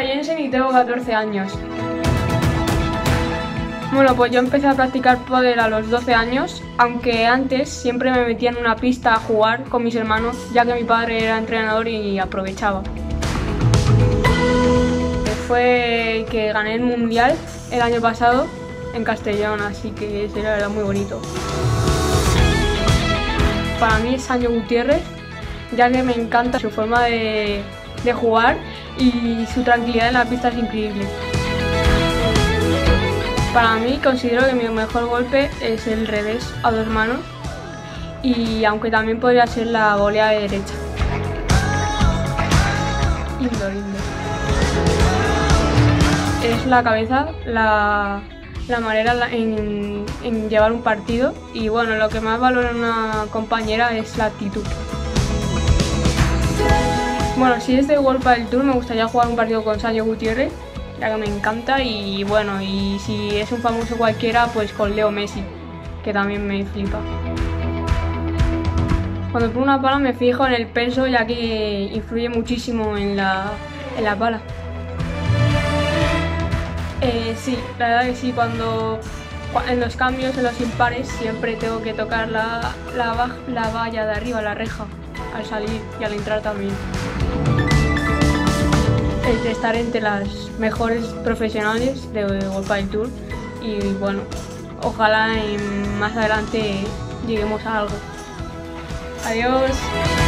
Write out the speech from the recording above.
Jensen y tengo 14 años. Bueno, pues yo empecé a practicar pádel a los 12 años, aunque antes siempre me metía en una pista a jugar con mis hermanos, ya que mi padre era entrenador y aprovechaba. Fue que gané el mundial el año pasado en Castellón, así que es la verdad muy bonito. Para mí es Sancho Gutiérrez, ya que me encanta su forma de jugar y su tranquilidad en la pista es increíble. Para mí considero que mi mejor golpe es el revés a dos manos y aunque también podría ser la volea de derecha. Indoor. Es la cabeza, la manera en llevar un partido y bueno, lo que más valoro en una compañera es la actitud. Bueno, si es de World Padel Tour me gustaría jugar un partido con Sancho Gutiérrez, ya que me encanta, y bueno, y si es un famoso cualquiera, pues con Leo Messi, que también me flipa. Cuando pongo una pala me fijo en el peso, ya que influye muchísimo en la pala. Sí, la verdad que sí, en los cambios, en los impares, siempre tengo que tocar la valla de arriba, la reja, al salir y al entrar también. Es de estar entre las mejores profesionales de World Padel Tour y bueno, ojalá más adelante lleguemos a algo. Adiós.